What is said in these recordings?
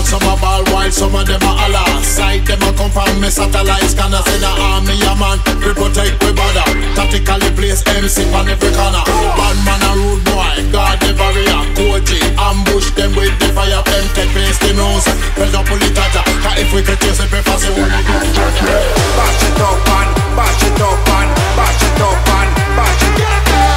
some a ball while some of them a holla. Sight them a come from me satellites. Scanners in the army, a man, we protect we border. Tactically place MC on every corner. Bad man a rude boy, guard the barrier. Coachy, ambush them with the fire. Them take face the nose, pressure pull it at ya. Cause if we could chase it, prefer say wanna get touch ya. Bash it up and, bash it up and, bash it up and, bash it up and,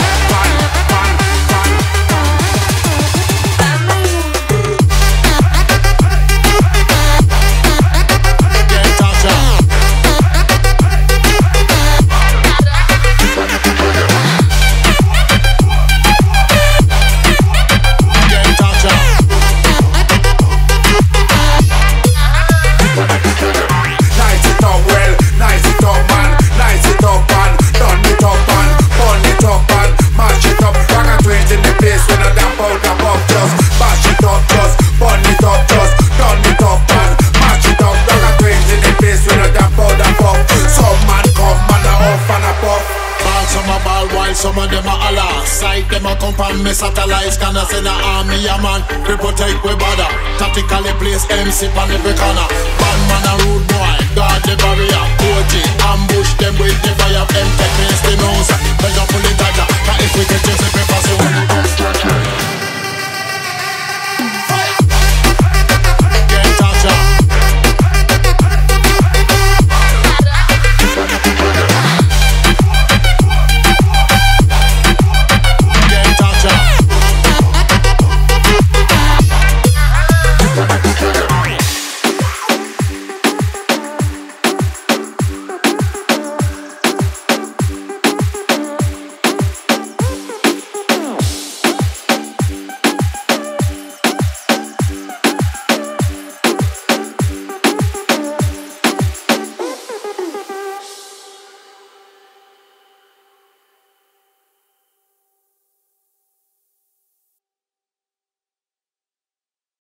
some of them a holla. Sight them a come from me satellites. Scanners in the army, a man, we protect we border. Tactically place MC on every corner. Bad man a rude boy, guard the barrier. Coachy,